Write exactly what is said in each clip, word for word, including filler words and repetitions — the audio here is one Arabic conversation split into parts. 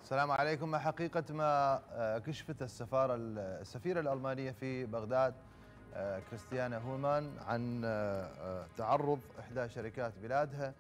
السلام عليكم. ما حقيقة ما آه، كشفت السفارة السفيرة الألمانية في بغداد آه، كريستيانا هولمان عن آه، آه، تعرض إحدى شركات بلادها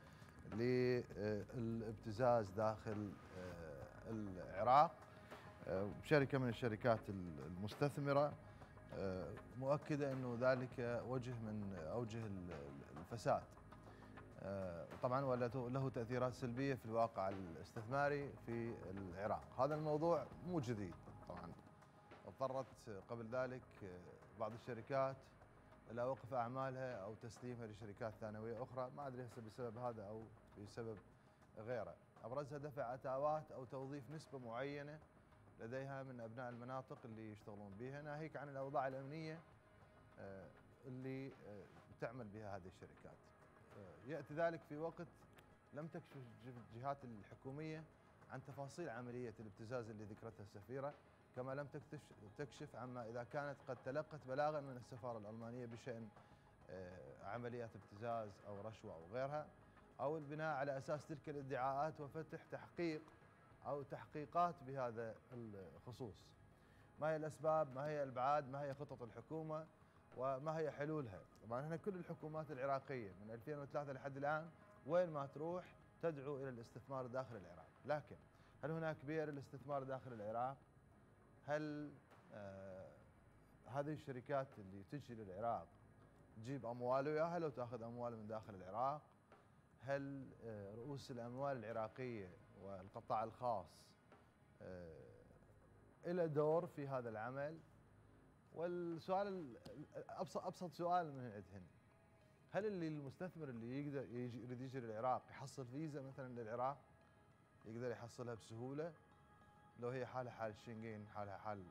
للابتزاز داخل آه، العراق، آه، شركة من الشركات المستثمرة، آه، مؤكدة أنه ذلك وجه من أوجه الفساد. آه، طبعا وله تأثيرات سلبية في الواقع الاستثماري في العراق. هذا الموضوع مو جديد طبعا، اضطرت قبل ذلك بعض الشركات إلى وقف أعمالها أو تسليمها لشركات ثانوية أخرى، ما أدري هسه بسبب هذا أو بسبب غيره. أبرزها دفع أتاوات أو توظيف نسبة معينة لديها من أبناء المناطق اللي يشتغلون بها، ناهيك عن الأوضاع الأمنية اللي تعمل بها هذه الشركات. يأتي ذلك في وقت لم تكشف الجهات الحكومية عن تفاصيل عملية الابتزاز اللي ذكرتها السفيرة، كما لم تكشف عما إذا كانت قد تلقت بلاغا من السفارة الألمانية بشأن عمليات ابتزاز أو رشوة أو غيرها، أو البناء على أساس تلك الادعاءات وفتح تحقيق أو تحقيقات بهذا الخصوص. ما هي الأسباب؟ ما هي الأبعاد؟ ما هي خطط الحكومة؟ وما هي حلولها؟ طبعا احنا كل الحكومات العراقية من ألفين وثلاثة لحد الآن وين ما تروح تدعو إلى الاستثمار داخل العراق، لكن هل هناك بيئة للاستثمار داخل العراق؟ هل آه هذه الشركات اللي تجي للعراق تجيب أموال وياها لو تأخذ أموال من داخل العراق؟ هل آه رؤوس الأموال العراقية والقطاع الخاص آه إلى دور في هذا العمل؟ والسؤال ابسط ابسط سؤال من عندهن، هل اللي المستثمر اللي يقدر يجي يريد يجي للعراق يحصل فيزا مثلا للعراق يقدر يحصلها بسهوله لو هي حالها حال الشنغين، حالها حال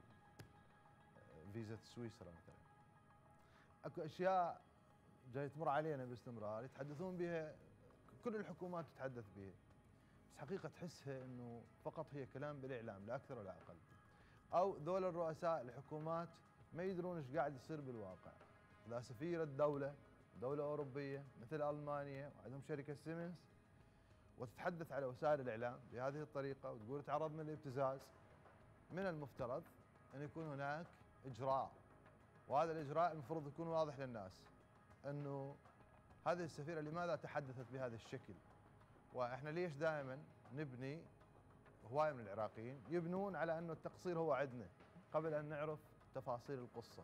فيزا سويسرا مثلا؟ اكو اشياء جاي تمر علينا باستمرار يتحدثون بها، كل الحكومات تتحدث بها، بس حقيقه تحسها انه فقط هي كلام بالاعلام لا اكثر ولا اقل، او ذول الرؤساء الحكومات ما يدرون ايش قاعد يصير بالواقع. اذا سفيرة دولة دولة أوروبية مثل ألمانيا وعندهم شركة سيمنز وتتحدث على وسائل الإعلام بهذه الطريقة وتقول تعرضنا لابتزاز، من المفترض أن يكون هناك إجراء، وهذا الإجراء المفروض يكون واضح للناس أنه هذه السفيرة لماذا تحدثت بهذا الشكل. وإحنا ليش دائما نبني، هواية من العراقيين يبنون على أنه التقصير هو عندنا قبل أن نعرف تفاصيل القصة.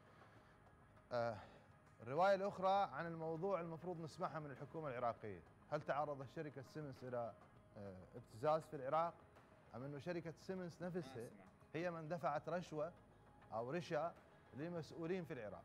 آه الرواية الأخرى عن الموضوع المفروض نسمعها من الحكومة العراقية، هل تعرضت شركة سيمنز إلى آه ابتزاز في العراق، أم أنه شركة سيمنز نفسها هي من دفعت رشوة أو رشا لمسؤولين في العراق؟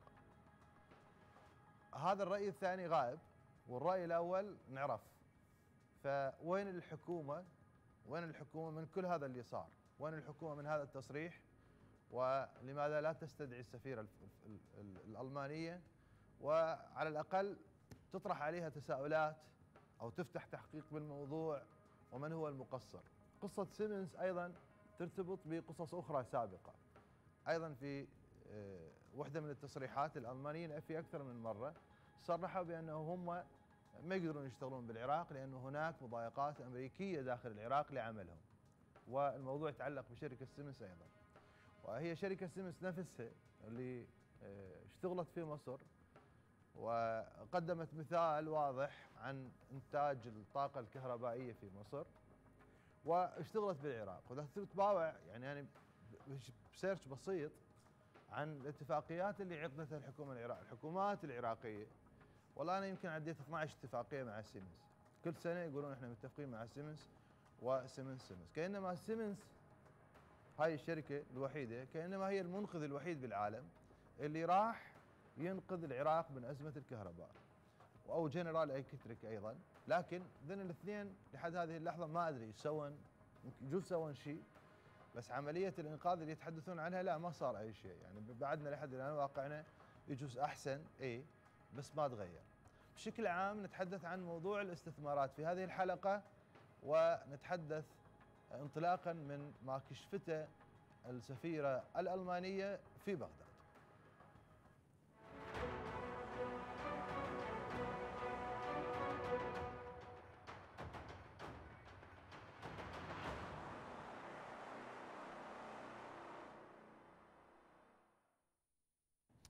هذا الرأي الثاني غائب، والرأي الأول نعرف. فوين الحكومة؟ وين الحكومة من كل هذا اللي صار؟ وين الحكومة من هذا التصريح؟ ولماذا لا تستدعي السفيرة الألمانية وعلى الأقل تطرح عليها تساؤلات أو تفتح تحقيق بالموضوع ومن هو المقصر؟ قصة سيمنز أيضا ترتبط بقصص أخرى سابقة. أيضا في وحدة من التصريحات الألمانيين في أكثر من مرة صرحوا بأنه هم ما يقدرون يشتغلون بالعراق لأنه هناك مضايقات أمريكية داخل العراق لعملهم، والموضوع يتعلق بشركة سيمنز أيضا، وهي شركة سيمنز نفسها اللي اشتغلت في مصر وقدمت مثال واضح عن إنتاج الطاقة الكهربائية في مصر واشتغلت بالعراق. وإذا تتابع يعني أنا بسيرش بسيط عن الاتفاقيات اللي عقدتها الحكومة العراقية الحكومات العراقية، والله أنا يمكن عديت اثنعش اتفاقية مع سيمنز، كل سنة يقولون احنا متفقين مع سيمنز وسيمنز سيمنز، كأنما سيمنز هاي الشركة الوحيدة كأنما هي المنقذ الوحيد بالعالم اللي راح ينقذ العراق من أزمة الكهرباء، أو جنرال إلكتريك أيضا. لكن ذن الاثنين لحد هذه اللحظة ما أدري ايش سوون، يجوز سوون شيء، بس عملية الإنقاذ اللي يتحدثون عنها لا ما صار أي شيء، يعني بعدنا لحد الآن واقعنا يجوز أحسن إيه بس ما تغير. بشكل عام نتحدث عن موضوع الاستثمارات في هذه الحلقة، ونتحدث انطلاقا من ما كشفته السفيرة الألمانية في بغداد.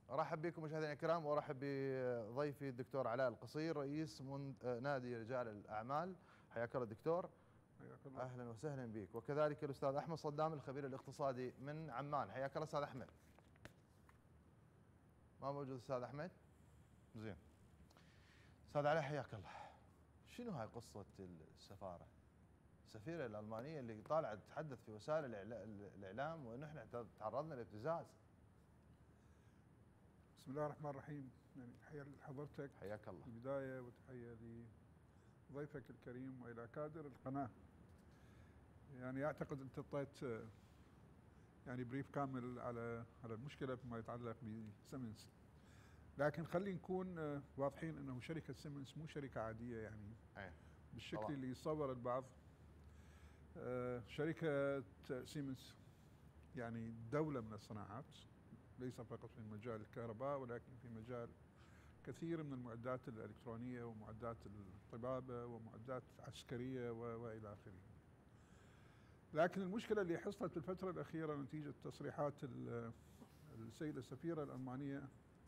ارحب بكم مشاهدينا الكرام، وارحب بضيفي الدكتور علاء القصير رئيس نادي رجال الاعمال. حياك الله دكتور. حياك الله. اهلا وسهلا بك. وكذلك الاستاذ احمد صدام الخبير الاقتصادي من عمان. حياك الله استاذ احمد. ما موجود استاذ احمد؟ زين. استاذ علاء حياك الله. شنو هاي قصه السفاره؟ السفيره الالمانيه اللي طالعه تتحدث في وسائل الاعلام وانه احنا تعرضنا لابتزاز. بسم الله الرحمن الرحيم. يعني تحيه لحضرتك حياك الله في البدايه، وتحيه لضيفك الكريم والى كادر القناه. يعني اعتقد انت اعطيت يعني بريف كامل على على المشكله فيما يتعلق بسيمنز، لكن خلينا نكون واضحين انه شركه سيمنز مو شركه عاديه يعني أي. بالشكل طبعا. اللي يصور البعض. شركه سيمنز يعني دوله من الصناعات، ليس فقط في مجال الكهرباء ولكن في مجال كثير من المعدات الإلكترونية ومعدات الطبابة ومعدات عسكرية وإلى آخره. لكن المشكلة اللي حصلت في الفترة الأخيرة نتيجة تصريحات السيدة السفيرة الألمانية،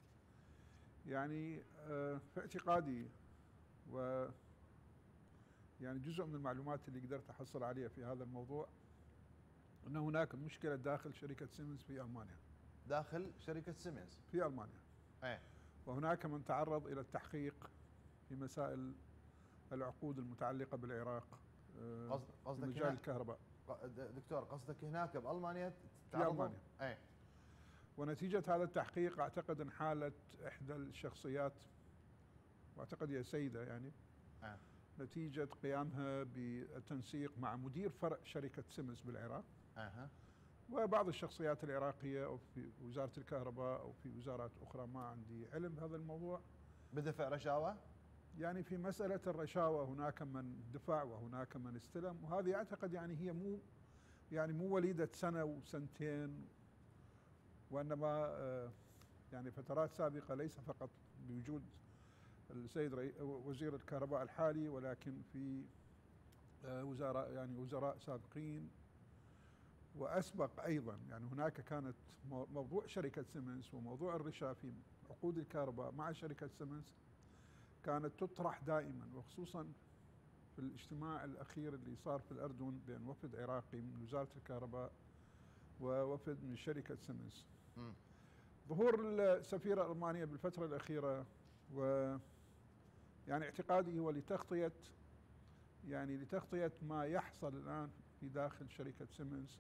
يعني في اعتقادي و يعني جزء من المعلومات اللي قدرت أحصل عليها في هذا الموضوع، أن هناك مشكلة داخل شركة سيمنز في ألمانيا. داخل شركة سيمنز في ألمانيا. ايه. وهناك من تعرض إلى التحقيق في مسائل العقود المتعلقة بالعراق. قصد قصدك في مجال الكهرباء. دكتور قصدك هناك بألمانيا؟ في ألمانيا. ايه. ونتيجة هذا التحقيق أعتقد انحالت إحدى الشخصيات، وأعتقد هي سيدة يعني، ايه. نتيجة قيامها بالتنسيق مع مدير فرع شركة سيمنز بالعراق. اها. وبعض الشخصيات العراقية أو في وزارة الكهرباء أو في وزارات أخرى، ما عندي علم بهذا الموضوع. بدفع رشاوى؟ يعني في مسألة الرشاوى هناك من دفع وهناك من استلم، وهذه أعتقد يعني هي مو يعني مو وليدة سنة وسنتين، وإنما يعني فترات سابقة، ليس فقط بوجود السيد وزير الكهرباء الحالي ولكن في وزراء يعني وزراء سابقين وأسبق أيضا. يعني هناك كانت موضوع شركة سيمنز وموضوع الرشا في عقود الكهرباء مع شركة سيمنز كانت تطرح دائما، وخصوصا في الاجتماع الأخير اللي صار في الأردن بين وفد عراقي من وزارة الكهرباء ووفد من شركة سيمنز. م. ظهور السفيرة الألمانية بالفترة الأخيرة، و يعني اعتقادي هو لتغطية يعني لتغطية ما يحصل الآن في داخل شركة سيمنز،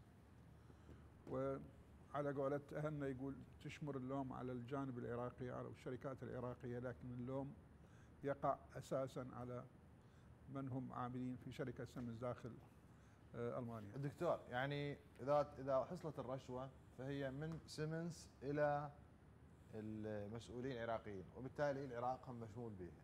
وعلى قولة أهلنا يقول تشمر اللوم على الجانب العراقي على الشركات العراقية، لكن اللوم يقع أساسا على من هم عاملين في شركة سيمنز داخل ألمانيا. دكتور يعني إذا إذا حصلت الرشوة فهي من سيمنز إلى المسؤولين العراقيين، وبالتالي العراق هم مشمول بها.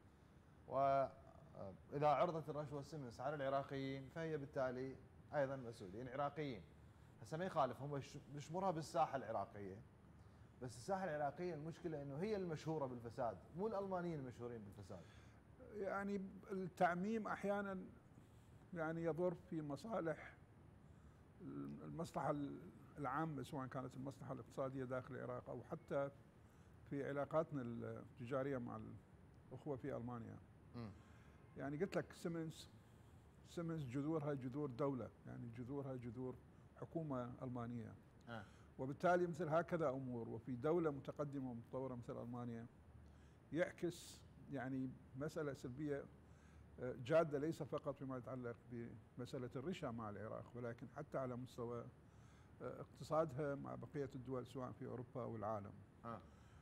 وإذا عرضت الرشوة سيمنز على العراقيين فهي بالتالي أيضا مسؤولين عراقيين. هسه ما يخالف هم بيشمرها بالساحة العراقية، بس الساحة العراقية المشكلة إنه هي المشهورة بالفساد، مو الألمانيين المشهورين بالفساد. يعني التعميم أحيانا يعني يضر في مصالح المصلحة العامة، سواء كانت المصلحة الاقتصادية داخل العراق أو حتى في علاقاتنا التجارية مع الأخوة في ألمانيا. م. يعني قلت لك سيمنز سيمنز جذورها جذور دولة، يعني جذورها جذور حكومة ألمانية. أه. وبالتالي مثل هكذا أمور وفي دولة متقدمة ومتطورة مثل ألمانيا يعكس يعني مسألة سلبية جادة، ليس فقط فيما يتعلق بمسألة الرشا مع العراق، ولكن حتى على مستوى اقتصادها مع بقية الدول سواء في أوروبا أو العالم. أه.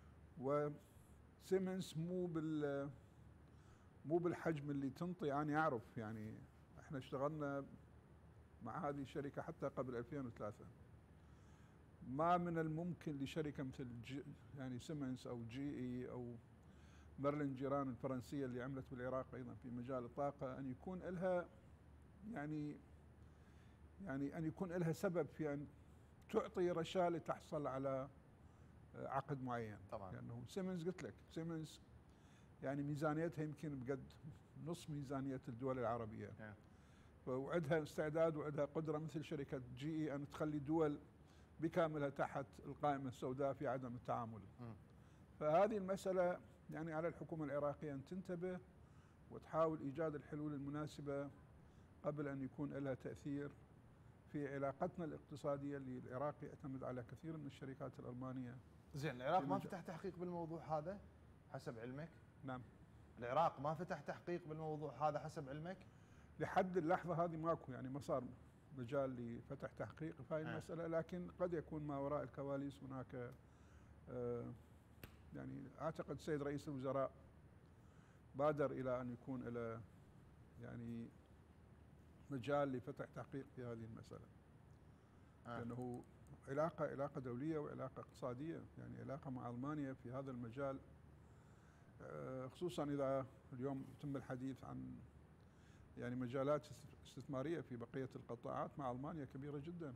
وسيمنز مو بال مو بالحجم اللي تنطي. أنا أعرف يعني احنا اشتغلنا مع هذه الشركة حتى قبل ألفين وثلاثة. ما من الممكن لشركة مثل جي يعني سيمنز أو جي إي أو ميرلين جيران الفرنسية اللي عملت بالعراق أيضا في مجال الطاقة أن يكون لها يعني يعني أن يكون لها سبب في أن تعطي رشا لتحصل على عقد معين. طبعا. لأنه سيمنز قلت لك سيمنز يعني ميزانيتها يمكن بقد نصف ميزانية الدول العربية. yeah. وعندها استعداد وعندها قدرة مثل شركة جي إي أن تخلي دول بكاملها تحت القائمة السوداء في عدم التعامل. م. فهذه المسألة يعني على الحكومة العراقية أن تنتبه وتحاول إيجاد الحلول المناسبة قبل أن يكون لها تأثير في علاقتنا الاقتصادية اللي العراق يعتمد على كثير من الشركات الألمانية. زين، العراق ما فتح تحقيق بالموضوع هذا حسب علمك؟ نعم. العراق ما فتح تحقيق بالموضوع هذا حسب علمك؟ لحد اللحظة هذه ماكو، يعني ما صار مجال لفتح تحقيق في هذه المسألة، لكن قد يكون ما وراء الكواليس هناك آه يعني أعتقد السيد رئيس الوزراء بادر إلى أن يكون إلى يعني مجال لفتح تحقيق في هذه المسألة. آه. لأنه علاقة علاقة دولية وعلاقة اقتصادية، يعني علاقة مع ألمانيا في هذا المجال، آه خصوصا إذا اليوم يتم الحديث عن يعني مجالات استثمارية في بقية القطاعات مع ألمانيا كبيرة جدا.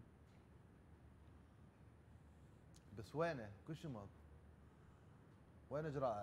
بس وينه؟ كشمض وين إجراءه؟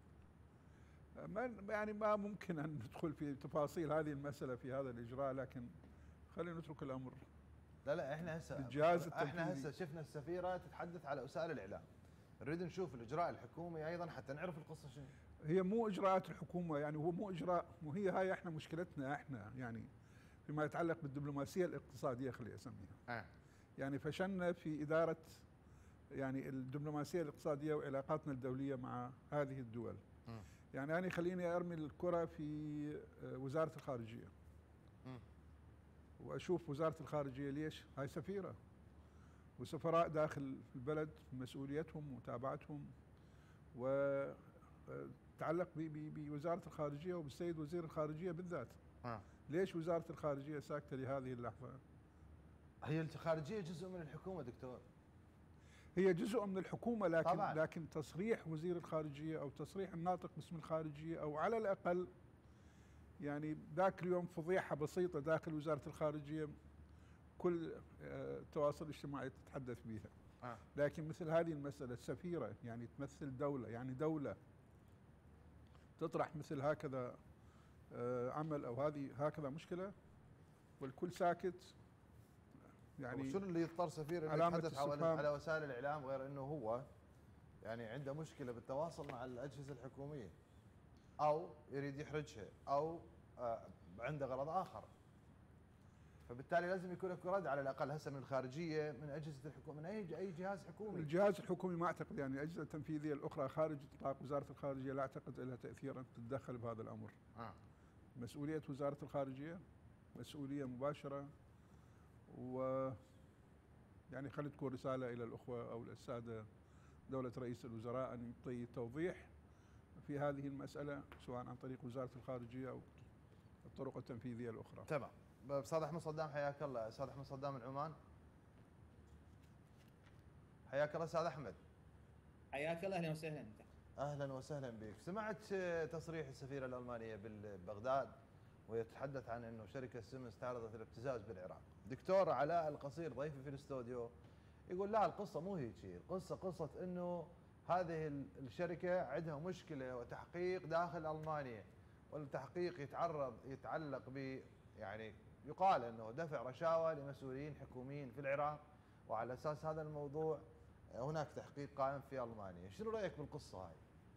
ما يعني ما ممكن أن ندخل في تفاصيل هذه المسألة في هذا الإجراء، لكن خلينا نترك الأمر. لا لا احنا هسه الجهاز التنفيذي. احنا هسه شفنا السفيرة تتحدث على وسائل الإعلام، نريد نشوف الإجراء الحكومي أيضا حتى نعرف القصة شنو. هي مو إجراءات الحكومة، يعني هو مو إجراء، مو هي هاي احنا مشكلتنا احنا يعني فيما يتعلق بالدبلوماسية الاقتصادية خلي أسميها. آه. يعني فشلنا في إدارة يعني الدبلوماسية الاقتصادية وعلاقاتنا الدولية مع هذه الدول. م. يعني أنا خليني أرمي الكرة في وزارة الخارجية. م. وأشوف وزارة الخارجية ليش؟ هاي سفيرة وسفراء داخل البلد مسؤوليتهم ومتابعتهم، وتعلق بوزارة الخارجية وبالسيد وزير الخارجية بالذات. آه. ليش وزارة الخارجية ساكتة لهذه اللحظة؟ هي الخارجية جزء من الحكومة دكتور. هي جزء من الحكومة، لكن طبعاً. لكن تصريح وزير الخارجية أو تصريح الناطق باسم الخارجية أو على الأقل يعني ذاك اليوم فضيحة بسيطة داخل وزارة الخارجية كل التواصل الاجتماعي تتحدث بها. آه. لكن مثل هذه المسألة سفيرة يعني تمثل دولة، يعني دولة تطرح مثل هكذا عمل أو هذه هكذا مشكلة والكل ساكت. يعني شنو اللي يضطر سفير انه يتحدث على وسائل الاعلام غير انه هو يعني عنده مشكله بالتواصل مع الاجهزه الحكوميه او يريد يحرجها او آه عنده غرض اخر، فبالتالي لازم يكون اكو رد على الاقل هسه من الخارجيه، من اجهزه الحكومه، من اي اي جهاز حكومي. الجهاز الحكومي ما اعتقد، يعني الاجهزه التنفيذيه الاخرى خارج نطاق وزاره الخارجيه لا اعتقد لها تاثير ان تتدخل بهذا الامر. آه. مسؤوليه وزاره الخارجيه مسؤوليه مباشره، و يعني خلي تكون رسالة إلى الأخوة أو السادة دولة رئيس الوزراء أن يعطي توضيح في هذه المسألة سواء عن طريق وزارة الخارجية أو الطرق التنفيذية الأخرى. تمام. أستاذ أحمد صدام حياك الله. أستاذ أحمد صدام من عمان. حياك الله أستاذ أحمد. حياك الله، أهلا وسهلا. أهلا وسهلا بك. سمعت تصريح السفيرة الألمانية ببغداد ويتحدث عن انه شركه سيمنز تعرضت للابتزاز بالعراق. دكتور علاء القصير ضيفي في الاستوديو يقول لا القصه مو هيك، القصه قصه انه هذه الشركه عندها مشكله وتحقيق داخل المانيا، والتحقيق يتعرض يتعلق ب يعني يقال انه دفع رشاوى لمسؤولين حكوميين في العراق، وعلى اساس هذا الموضوع هناك تحقيق قائم في المانيا. شنو رايك بالقصه هاي؟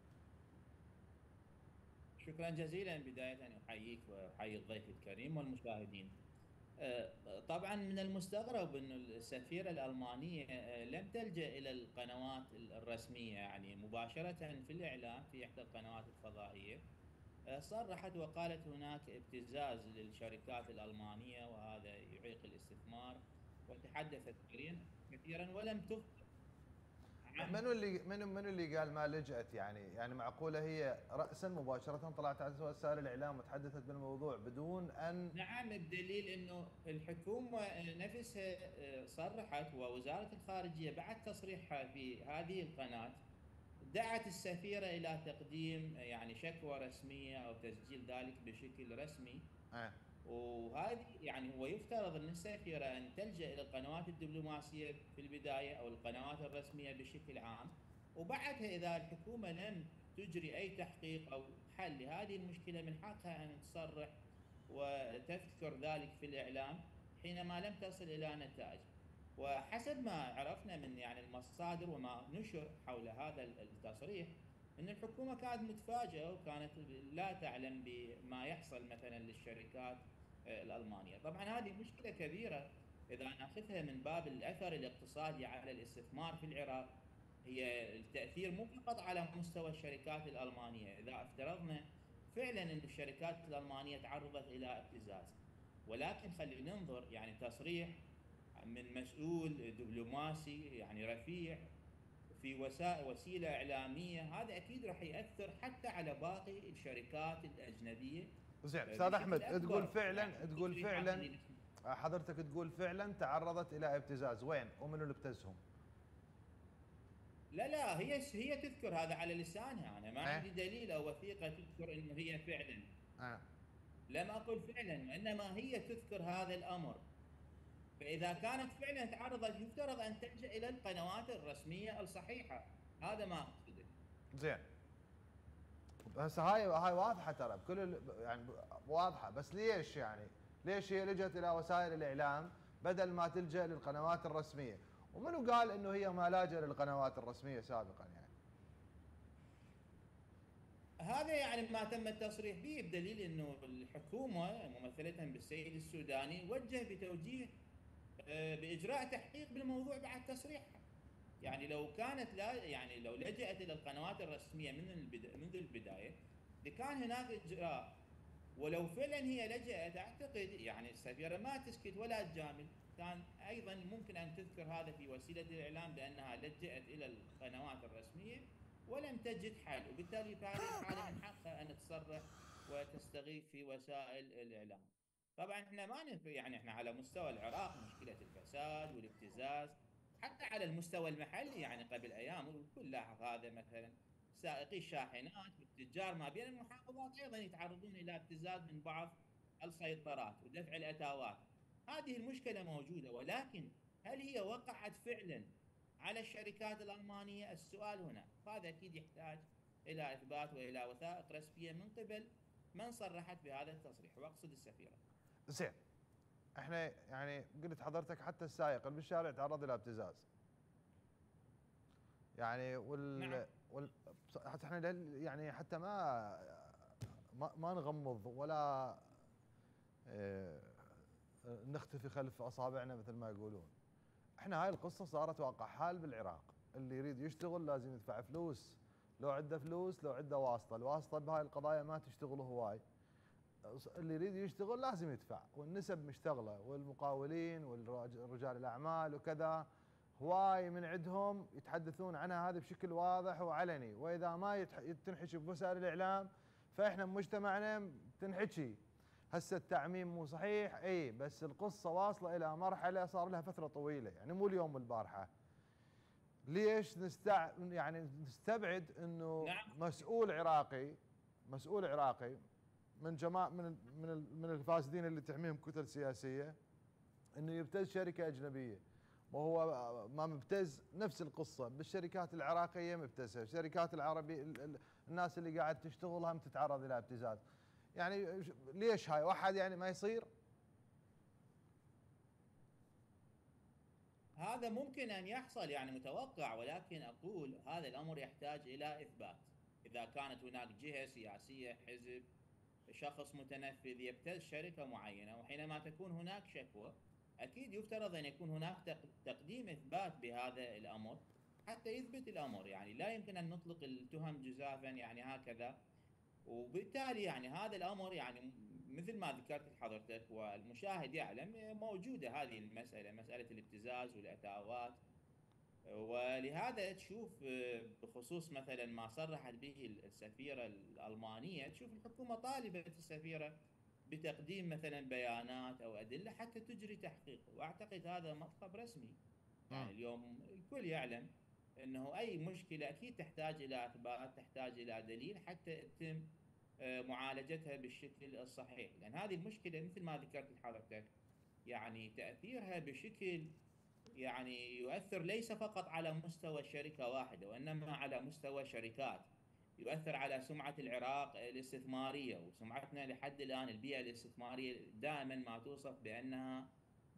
شكرا جزيلا. بداية أحييك وأحيي الضيف الكريم والمشاهدين. طبعا من المستغرب أن السفيرة الألمانية لم تلجأ إلى القنوات الرسمية، يعني مباشرة في الإعلام في إحدى القنوات الفضائية صرحت وقالت هناك ابتزاز للشركات الألمانية وهذا يعيق الاستثمار، وتحدثت كثيرا ولم تخبر. منو اللي منو منو اللي قال ما لجأت؟ يعني يعني معقوله هي رأسا مباشرة طلعت على وسائل الاعلام وتحدثت بالموضوع بدون ان نعم، الدليل انه الحكومة نفسها صرحت، ووزارة الخارجية بعد تصريحها في هذه القناة دعت السفيرة الى تقديم يعني شكوى رسمية او تسجيل ذلك بشكل رسمي. آه. وهذه يعني هو يفترض ان السفيرة ان تلجأ الى القنوات الدبلوماسية في البداية او القنوات الرسمية بشكل عام، وبعدها اذا الحكومة لم تجري اي تحقيق او حل لهذه المشكلة من حقها ان تصرح وتذكر ذلك في الاعلام حينما لم تصل الى نتائج. وحسب ما عرفنا من يعني المصادر وما نشر حول هذا التصريح، ان الحكومه كانت متفاجئه وكانت لا تعلم بما يحصل مثلا للشركات آه، الالمانيه. طبعا هذه مشكله كبيره اذا ناخذها من باب الاثر الاقتصادي على الاستثمار في العراق. هي التاثير مو فقط على مستوى الشركات الالمانيه، اذا افترضنا فعلا ان الشركات الالمانيه تعرضت الى ابتزاز، ولكن خلينا ننظر يعني تصريح من مسؤول دبلوماسي يعني رفيع في وسائل وسيله اعلاميه، هذا اكيد راح ياثر حتى على باقي الشركات الاجنبيه زين استاذ بشكل احمد، تقول اكبر. فعلا يعني تقول التصريحات فعلا اللي نسمع. حضرتك تقول فعلا تعرضت الى ابتزاز، وين ومن اللي ابتزهم؟ لا لا، هي هي تذكر هذا على لسانها، انا ما ايه عندي دليل او وثيقه تذكر انه هي فعلا. اه لم اقل فعلا، وانما هي تذكر هذا الامر. فاذا كانت فعلا تعرضت يفترض ان تلجا الى القنوات الرسميه الصحيحه، هذا ما اقصده. زين. هسه هاي هاي واضحه ترى بكل ال- يعني واضحه، بس ليش يعني ليش هي لجت الى وسائل الاعلام بدل ما تلجا للقنوات الرسميه؟ ومنو قال انه هي ما لاجئ للقنوات الرسميه سابقا يعني؟ هذا يعني ما تم التصريح به، بدليل انه الحكومه ممثله بالسيد السوداني وجه بتوجيه آه، باجراء تحقيق بالموضوع بعد تصريحها. يعني لو كانت لا يعني لو لجأت الى القنوات الرسميه من البدا منذ البدايه لكان هناك اجراء. ولو فعلا هي لجأت، اعتقد يعني السفيره ما تسكت ولا تجامل، كان ايضا ممكن ان تذكر هذا في وسيله الاعلام بانها لجأت الى القنوات الرسميه ولم تجد حل، وبالتالي في هذه الحاله من حقها ان تصرح وتستغيث في وسائل الاعلام. طبعا احنا ما نف... يعني احنا على مستوى العراق مشكله الفساد والابتزاز، حتى على المستوى المحلي يعني قبل ايام الكل لاحظ هذا، مثلا سائقي الشاحنات والتجار ما بين المحافظات ايضا يتعرضون الى ابتزاز من بعض السيطرات ودفع الاتاوات. هذه المشكله موجوده، ولكن هل هي وقعت فعلا على الشركات الالمانيه؟ السؤال هنا، هذا اكيد يحتاج الى اثبات والى وثائق رسميه من قبل من صرحت بهذا التصريح، واقصد السفيره. زين. احنا يعني قلت حضرتك حتى السائق اللي بالشارع تعرض الى ابتزاز. يعني نعم. وال, وال... حتى احنا لل- يعني حتى ما ما, ما نغمض ولا اه نختفي خلف اصابعنا مثل ما يقولون. احنا هاي القصه صارت واقع حال بالعراق، اللي يريد يشتغل لازم يدفع فلوس، لو عنده فلوس لو عنده واسطه، الواسطه بهاي القضايا ما تشتغل هواي. اللي يريد يشتغل لازم يدفع، والنسب مشتغله، والمقاولين والرجال الاعمال وكذا هواي من عندهم يتحدثون عنها هذه بشكل واضح وعلني، واذا ما تنحكي بوسائل الاعلام فاحنا بمجتمعنا تنحكي. هسه التعميم مو صحيح اي، بس القصه واصله الى مرحله صار لها فتره طويله، يعني مو اليوم والبارحه. ليش نستع يعني نستبعد انه نعم. مسؤول عراقي مسؤول عراقي من جماعه من ال من ال من الفاسدين اللي تحميهم كتل سياسيه انه يبتز شركه اجنبيه؟ وهو ما مبتز نفس القصه بالشركات العراقيه مبتزها، الشركات العربيه الناس اللي قاعد تشتغل هم تتعرض الى ابتزاز. يعني ليش هاي واحد يعني ما يصير؟ هذا ممكن ان يحصل يعني متوقع، ولكن اقول هذا الامر يحتاج الى اثبات. اذا كانت هناك جهه سياسيه، حزب، شخص متنفذ يبتز شركه معينه، وحينما تكون هناك شكوى اكيد يفترض ان يكون هناك تقديم اثبات بهذا الامر حتى يثبت الامر. يعني لا يمكن ان نطلق التهم جزافا يعني هكذا. وبالتالي يعني هذا الامر يعني مثل ما ذكرت لحضرتك والمشاهد يعلم، موجوده هذه المساله، مساله الابتزاز والاتاوات. ولهذا تشوف آه، بخصوص مثلا ما صرحت به السفيره الالمانيه، تشوف الحكومه طالبت السفيره بتقديم مثلا بيانات او ادله حتى تجري تحقيق، واعتقد هذا مطلب رسمي. يعني امم اليوم الكل يعلم انه اي مشكله اكيد تحتاج الى اثبات، تحتاج الى دليل حتى يتم آه، معالجتها بالشكل الصحيح. لان هذه المشكله مثل ما ذكرت لحضرتك يعني تاثيرها بشكل يعني يؤثر ليس فقط على مستوى شركة واحدة، وإنما على مستوى شركات. يؤثر على سمعة العراق الاستثمارية، وسمعتنا لحد الآن البيئة الاستثمارية دائما ما توصف بأنها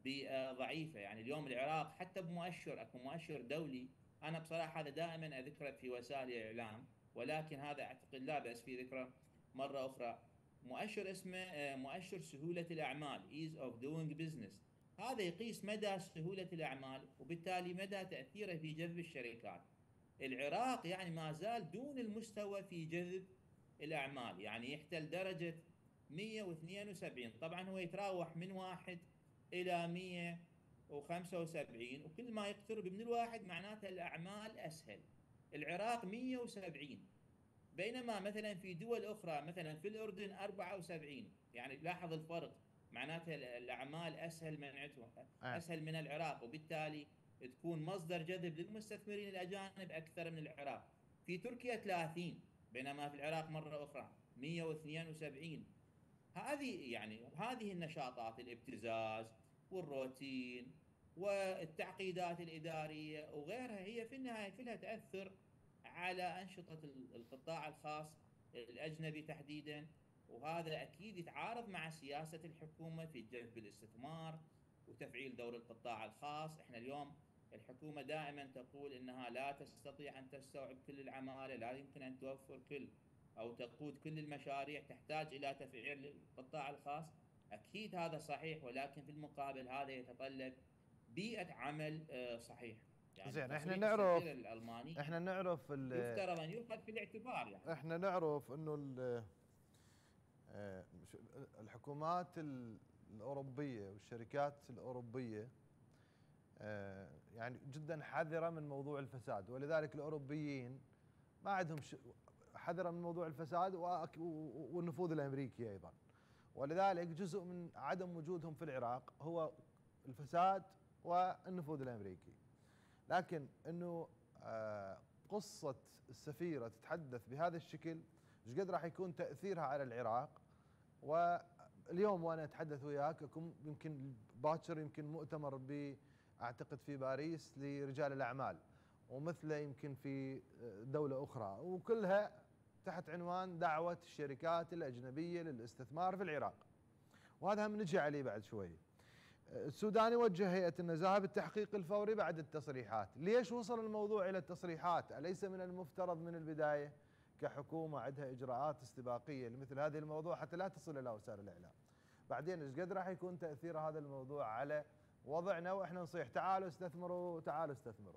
بيئة ضعيفة. يعني اليوم العراق حتى بمؤشر، اكو مؤشر دولي، انا بصراحة هذا دائما اذكره في وسائل الاعلام، ولكن هذا اعتقد لا بأس في ذكره مرة اخرى. مؤشر اسمه آه، مؤشر سهولة الاعمال Ease of Doing Business. هذا يقيس مدى سهولة الاعمال وبالتالي مدى تأثيره في جذب الشركات. العراق يعني ما زال دون المستوى في جذب الاعمال، يعني يحتل درجة مئة واثنين وسبعين. طبعا هو يتراوح من واحد الى مئة وخمسة وسبعين، وكل ما يقترب من الواحد معناته الاعمال اسهل. العراق مئة وسبعين، بينما مثلا في دول اخرى مثلا في الاردن أربعة وسبعين. يعني لاحظ الفرق، معناته الاعمال اسهل من عندهم، آه. اسهل من العراق، وبالتالي تكون مصدر جذب للمستثمرين الاجانب اكثر من العراق. في تركيا ثلاثين، بينما في العراق مره اخرى مئة واثنين وسبعين. هذه يعني هذه النشاطات، الابتزاز والروتين والتعقيدات الإدارية وغيرها، هي في النهاية كلها تأثر على أنشطة القطاع الخاص الأجنبي تحديدا. وهذا أكيد يتعارض مع سياسة الحكومة في جذب الاستثمار وتفعيل دور القطاع الخاص. احنا اليوم الحكومة دائما تقول انها لا تستطيع ان تستوعب كل العمالة، لا يمكن ان توفر كل او تقود كل المشاريع، تحتاج الى تفعيل القطاع الخاص. اكيد هذا صحيح، ولكن في المقابل هذا يتطلب بيئة عمل آه، صحيحة. يعني زين، احنا تصريح نعرف السفير الألماني احنا نعرف يفترض ان يؤخذ في الاعتبار. يعني احنا نعرف انه ال- آه، الحكومات ال- الاوروبيه والشركات الاوروبيه آه، يعني جدا حذره من موضوع الفساد، ولذلك الاوروبيين ما عندهم ش- حذره من موضوع الفساد وأك- والنفوذ الامريكي ايضا. ولذلك جزء من عدم وجودهم في العراق هو الفساد والنفوذ الامريكي. لكن انه آه، قصه السفيره تتحدث بهذا الشكل، ايش قد راح يكون تاثيرها على العراق؟ واليوم وانا اتحدث وياك اكون يمكن باكر يمكن مؤتمر ب اعتقد في باريس لرجال الاعمال، ومثله يمكن في دوله اخرى، وكلها تحت عنوان دعوه الشركات الاجنبيه للاستثمار في العراق. وهذا هم نجي عليه بعد شوي. السودان يوجه هيئة النزاهة بالتحقيق الفوري بعد التصريحات. ليش وصل الموضوع إلى التصريحات؟ أليس من المفترض من البداية كحكومة عندها إجراءات استباقية لمثل هذه الموضوع حتى لا تصل إلى وسائل الإعلام؟ بعدين إيش قد راح يكون تأثير هذا الموضوع على وضعنا وإحنا نصيح تعالوا استثمروا تعالوا استثمروا؟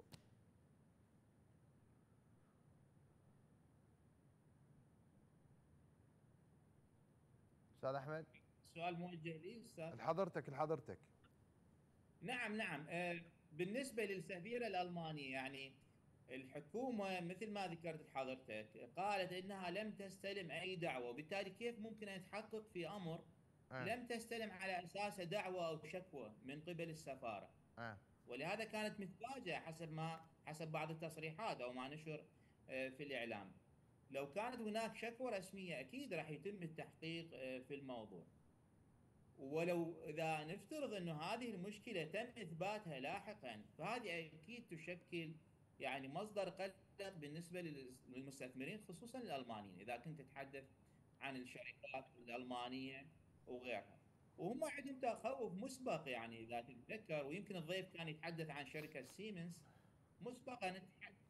أستاذ أحمد، سؤال موجه لي استاذ. لحضرتك لحضرتك. نعم نعم. آه، بالنسبة للسفيرة الألمانية، يعني الحكومة مثل ما ذكرت حضرتك قالت انها لم تستلم اي دعوة، وبالتالي كيف ممكن ان تحقق في امر آه. لم تستلم على اساسه دعوة او شكوى من قبل السفارة؟ آه. ولهذا كانت متفاجئة حسب ما حسب بعض التصريحات او ما نشر آه، في الاعلام. لو كانت هناك شكوى رسمية اكيد راح يتم التحقيق آه، في الموضوع. ولو اذا نفترض انه هذه المشكله تم اثباتها لاحقا، فهذه اكيد تشكل يعني مصدر قلق بالنسبه للمستثمرين خصوصا الالمانيين، اذا كنت تتحدث عن الشركات الالمانيه وغيرها. وهم عندهم تخوف مسبق، يعني اذا تتذكر، ويمكن الضيف كان يتحدث عن شركه سيمنز مسبقا.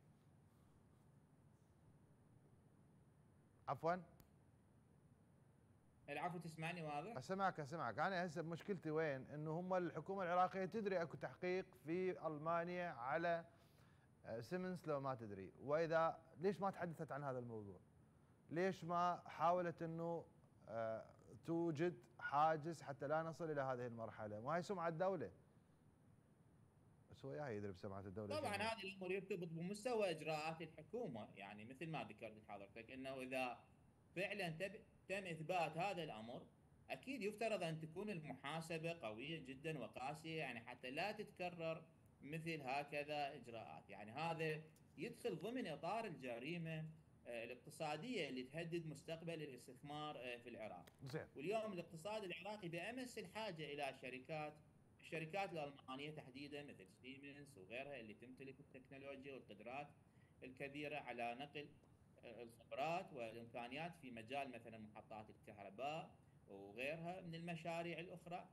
عفوا، العفو، تسمعني واضح؟ اسمعك اسمعك انا هسه مشكلتي وين؟ انه هم الحكومه العراقيه تدري اكو تحقيق في المانيا على سيمنز لو ما تدري، واذا ليش ما تحدثت عن هذا الموضوع؟ ليش ما حاولت انه آه، توجد حاجز حتى لا نصل الى هذه المرحله؟ وهي سمعه الدوله. بس هو يا يدري بسمعه الدوله. طبعا هذا الامر يرتبط بمستوى اجراءات الحكومه، يعني مثل ما ذكرت حضرتك انه اذا فعلا تم اثبات هذا الامر، اكيد يفترض ان تكون المحاسبه قويه جدا وقاسيه، يعني حتى لا تتكرر مثل هكذا اجراءات. يعني هذا يدخل ضمن اطار الجريمه آه، الاقتصاديه اللي تهدد مستقبل الاستثمار آه، في العراق. زين. واليوم الاقتصاد العراقي بامس الحاجه الى شركات الشركات الألمانية تحديدا مثل سيمنز وغيرها اللي تمتلك التكنولوجيا والقدرات الكبيرة على نقل الخبرات والإمكانيات في مجال مثلا محطات الكهرباء وغيرها من المشاريع الأخرى.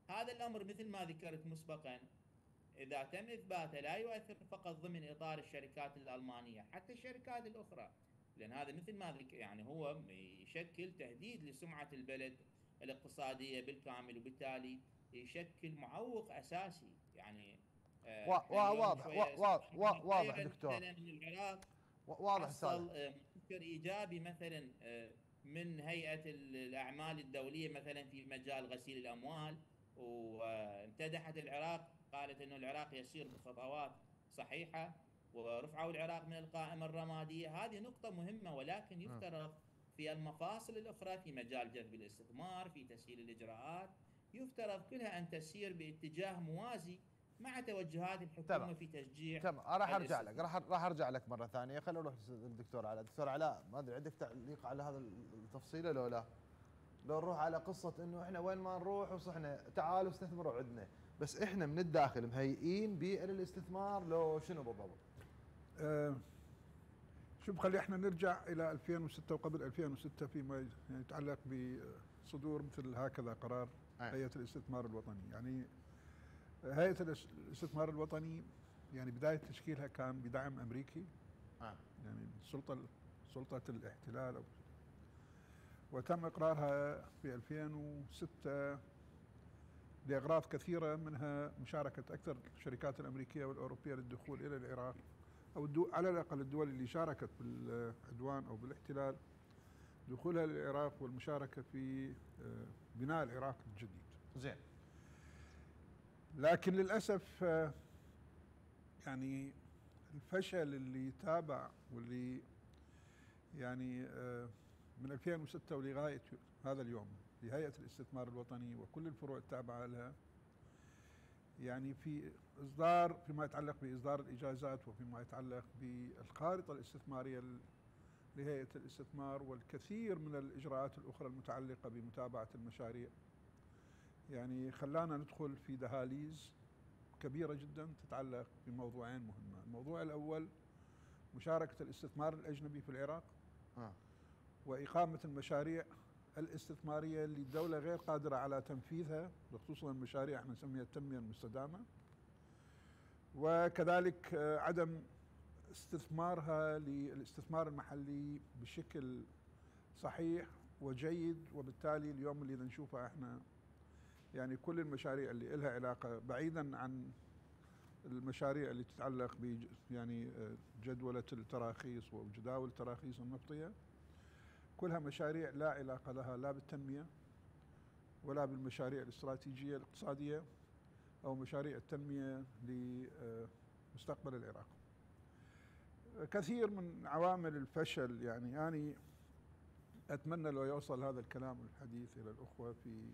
هذا الامر مثل ما ذكرت مسبقا اذا تم اثباته لا يؤثر فقط ضمن اطار الشركات الالمانيه، حتى الشركات الاخرى، لان هذا مثل ما ذكر يعني هو يشكل تهديد لسمعه البلد الاقتصاديه بالكامل، وبالتالي يشكل معوق اساسي. يعني آه، احنا اليوم واضح شويه واضح دكتور، مثلا ان العراق واضح حصل صالح. مؤشر ايجابي مثلا من هيئه الاعمال الدوليه مثلا في مجال غسيل الاموال، وامتدحت العراق، قالت انه العراق يسير بخطوات صحيحه، ورفعوا العراق من القائمه الرماديه. هذه نقطه مهمه، ولكن يفترض في المفاصل الاخرى في مجال جذب الاستثمار، في تسهيل الاجراءات، يفترض كلها ان تسير باتجاه موازي مع توجهات الحكومه تمام. في تشجيع. تمام، راح ارجع لك، راح راح ارجع لك مره ثانيه. خلينا نروح للدكتور علاء. دكتور علاء، ما ادري عندك تعليق على هذا التفصيله لو لا؟ لو نروح على قصه انه احنا وين ما نروح وصحنا تعالوا استثمروا عندنا، بس احنا من الداخل مهيئين بيئه للاستثمار لو شنو بالضبط؟ أه شوف، خلي احنا نرجع الى ألفين وستة وقبل ألفين وستة فيما يعني يتعلق بصدور مثل هكذا قرار هيئه الاستثمار الوطني. يعني هيئه الاستثمار الوطني يعني بدايه تشكيلها كان بدعم امريكي، آه. يعني سلطه سلطه الاحتلال، أو وتم اقرارها في ألفين وستة لاغراض كثيره، منها مشاركه اكثر الشركات الامريكيه والاوروبيه للدخول الى العراق، او الدول على الاقل الدول اللي شاركت بالعدوان او بالاحتلال دخولها للعراق والمشاركه في بناء العراق الجديد. زين. لكن للاسف يعني الفشل اللي تابع واللي يعني من ألفين وستة ولغايه هذا اليوم لهيئه الاستثمار الوطني وكل الفروع التابعه لها، يعني في اصدار فيما يتعلق باصدار الاجازات وفيما يتعلق بالخارطه الاستثماريه لهيئه الاستثمار والكثير من الاجراءات الاخرى المتعلقه بمتابعه المشاريع، يعني خلانا ندخل في دهاليز كبيره جدا تتعلق بموضوعين مهمه. الموضوع الاول مشاركه الاستثمار الاجنبي في العراق، آه. واقامه المشاريع الاستثماريه اللي الدوله غير قادره على تنفيذها، خصوصا المشاريع احنا نسميها التنميه المستدامه، وكذلك عدم استثمارها للاستثمار المحلي بشكل صحيح وجيد. وبالتالي اليوم اللي نشوفه احنا يعني كل المشاريع اللي لها علاقه بعيدا عن المشاريع اللي تتعلق ب يعني جدوله التراخيص وجداول التراخيص النفطيه، كلها مشاريع لا علاقه لها لا بالتنميه ولا بالمشاريع الاستراتيجيه الاقتصاديه او مشاريع التنميه لمستقبل العراق. كثير من عوامل الفشل، يعني أنا أتمنى لو يوصل هذا الكلام والحديث إلى الأخوة في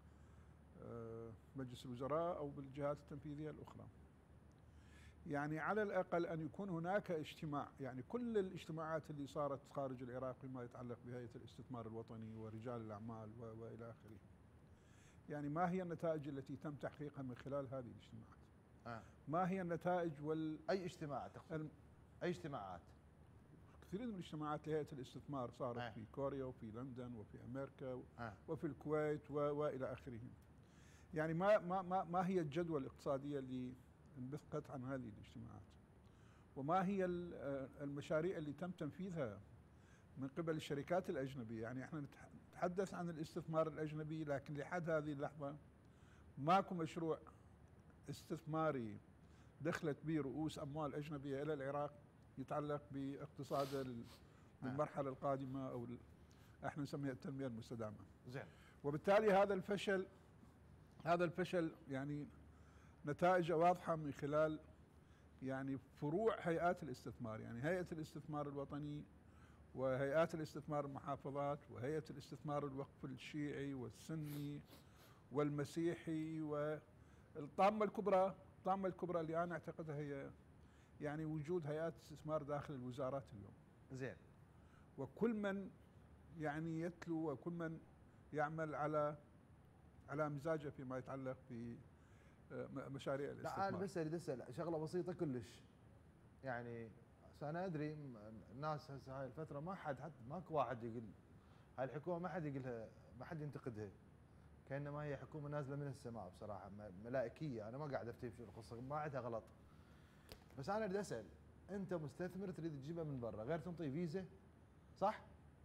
مجلس الوزراء أو بالجهات التنفيذية الأخرى، يعني على الأقل أن يكون هناك اجتماع، يعني كل الاجتماعات اللي صارت خارج العراق فيما يتعلق بهيئة الاستثمار الوطني ورجال الأعمال وإلى آخره، يعني ما هي النتائج التي تم تحقيقها من خلال هذه الاجتماعات؟ آه. ما هي النتائج وال أي اجتماعات تقصد؟ أي اجتماعات؟ كثير من الاجتماعات لهيئة الاستثمار صارت آه. في كوريا وفي لندن وفي أمريكا آه. وفي الكويت وإلى آخره. يعني ما ما ما ما هي الجدوى الاقتصادية اللي انبثقت عن هذه الاجتماعات؟ وما هي المشاريع اللي تم تنفيذها من قبل الشركات الأجنبية؟ يعني احنا نتحدث عن الاستثمار الأجنبي، لكن لحد هذه اللحظة ماكو مشروع استثماري دخلت به رؤوس أموال أجنبية إلى العراق يتعلق باقتصاد المرحلة القادمة أو احنا نسميها التنمية المستدامة. زين. وبالتالي هذا الفشل هذا الفشل يعني نتائجه واضحة من خلال يعني فروع هيئات الاستثمار، يعني هيئة الاستثمار الوطني وهيئات الاستثمار المحافظات وهيئة الاستثمار الوقف الشيعي والسني والمسيحي، والطامة الكبرى الطامة الكبرى اللي أنا أعتقدها هي يعني وجود هيئات استثمار داخل الوزارات اليوم. زين. وكل من يعني يتلو وكل من يعمل على على مزاجه فيما يتعلق بمشاريع الاستثمار. لا أنا بس أريد أسأل شغلة بسيطة كلش، يعني أنا أدري الناس هسه هاي الفترة ما حد حتى ماكو واحد يقول هاي الحكومة، ما حد يقولها، ما حد ينتقدها، كانما هي حكومه نازله من السماء بصراحه، ملائكيه. انا ما قاعد افتي في القصه، ما عندها غلط. بس انا اريد اسال، انت مستثمر تريد تجيبه من برا، غير تنطي فيزا، صح؟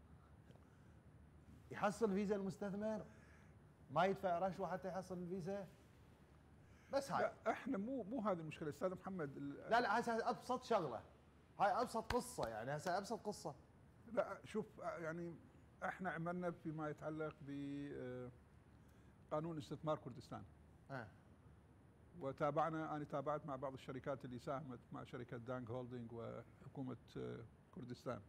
يحصل فيزا المستثمر؟ ما يدفع رشوه حتى يحصل الفيزا؟ بس هاي لا احنا مو مو هذه المشكله استاذ محمد. لا لا هسه ابسط شغله، هاي ابسط قصه يعني، هسه ابسط قصه. لا شوف يعني احنا عملنا فيما يتعلق ب قانون استثمار كردستان. اه وتابعنا، انا تابعت مع بعض الشركات اللي ساهمت مع شركه دانج هولدنج وحكومه كردستان.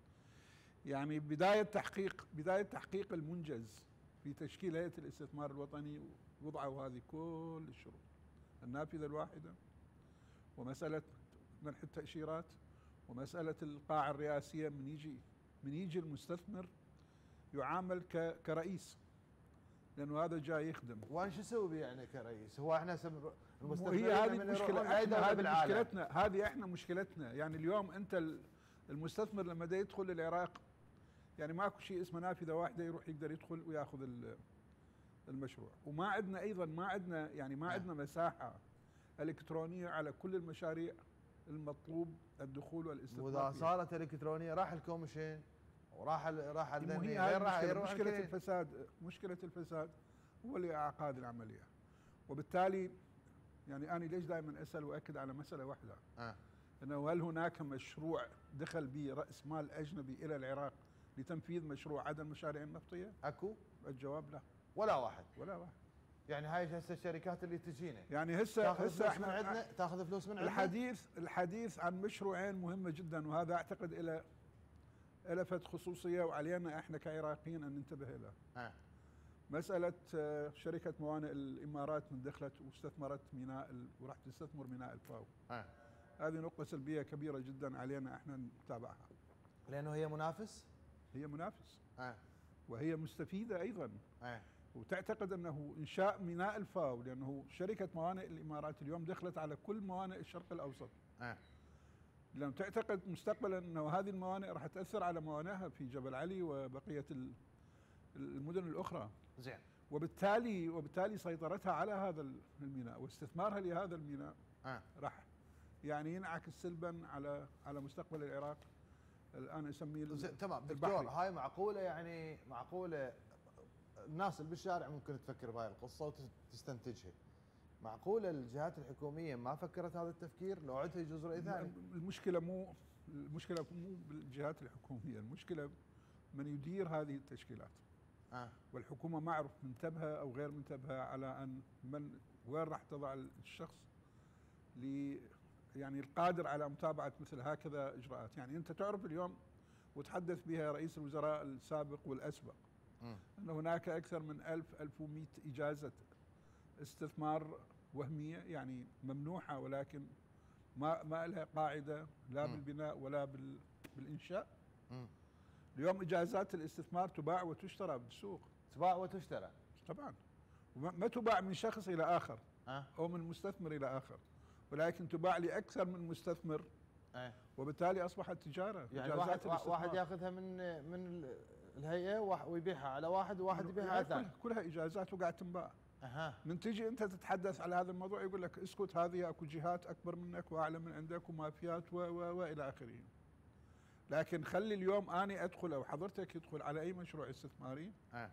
يعني بدايه تحقيق بدايه تحقيق المنجز في تشكيل هيئه الاستثمار الوطني، وضعوا هذه كل الشروط النافذه الواحده، ومساله منح التاشيرات، ومساله القاعه الرئاسيه. من يجي من يجي المستثمر يعامل كرئيس، لانه هذا جاي يخدم. وانا شو اسوي بيه يعني كرئيس؟ هو احنا المستثمرين هي هذه المشكله، احنا هذه مشكلتنا، هذه احنا مشكلتنا. يعني اليوم انت المستثمر لما دا يدخل العراق، يعني ماكو شيء اسمه نافذه واحده يروح يقدر يدخل وياخذ المشروع. وما عندنا ايضا ما عندنا يعني ما عندنا مساحه الكترونيه على كل المشاريع المطلوب الدخول والاستثمار. واذا صارت الكترونيه راح الكوميشن وراح راح الذهني، غير راح يروح. مشكله الفساد مشكله الفساد هو اللي اعقاد العمليه. وبالتالي يعني انا ليش دائما اسال واكد على مساله واحده، آه. انه هل هناك مشروع دخل به راس مال اجنبي الى العراق لتنفيذ مشروع عدم المشاريع النفطيه؟ اكو؟ الجواب لا، ولا واحد. ولا واحد. يعني هاي هسه الشركات اللي تجينا يعني هسه هسه احنا عندنا تاخذ فلوس من عندنا. الحديث الحديث عن مشروعين مهمه جدا، وهذا اعتقد الى الى فت خصوصيه وعلينا احنا كعراقيين ان ننتبه له. آه. مساله شركه موانئ الامارات من دخلت واستثمرت ميناء وراح تستثمر ميناء الفاو. آه. هذه نقطه سلبيه كبيره جدا علينا احنا نتابعها. لانه هي منافس؟ هي منافس. آه. وهي مستفيده ايضا. آه. وتعتقد انه انشاء ميناء الفاو، لانه شركه موانئ الامارات اليوم دخلت على كل موانئ الشرق الاوسط. آه. لأن تعتقد مستقبلا انه هذه الموانئ راح تاثر على موانئها في جبل علي وبقيه المدن الاخرى. زين. وبالتالي وبالتالي سيطرتها على هذا الميناء واستثمارها لهذا الميناء آه. راح يعني ينعكس سلبا على على مستقبل العراق. الان اسميه تمام دكتور، هاي معقوله يعني معقوله الناس اللي بالشارع ممكن تفكر بهاي القصه وتستنتجها، معقوله الجهات الحكوميه ما فكرت هذا التفكير؟ لو عندها يجوز راي ثاني. المشكله مو المشكله مو بالجهات الحكوميه، المشكله من يدير هذه التشكيلات. آه. والحكومه ما اعرف منتبهه او غير منتبهه على ان من وين راح تضع الشخص ل يعني القادر على متابعه مثل هكذا اجراءات. يعني انت تعرف اليوم وتحدث بها رئيس الوزراء السابق والاسبق م. ان هناك اكثر من ألف ألف ومئة اجازه استثمار وهميه، يعني ممنوحه ولكن ما ما لها قاعده لا م. بالبناء ولا بالانشاء. م. اليوم اجازات الاستثمار تباع وتشترى بالسوق. تباع وتشترى طبعا، وما تباع من شخص الى اخر أه؟ او من مستثمر الى اخر، ولكن تباع لاكثر من مستثمر. أه؟ وبالتالي اصبحت تجاره. يعني واحد واحد ياخذها من من الهيئه ويبيعها على واحد وواحد يبيعها على ثاني. كلها اجازات وقاعد تنباع. اها. من تجي انت تتحدث على هذا الموضوع يقول لك اسكت، هذه اكو جهات اكبر منك واعلى من عندك ومافيات والى اخره. لكن خلي اليوم اني ادخل او حضرتك يدخل على اي مشروع استثماري. اه.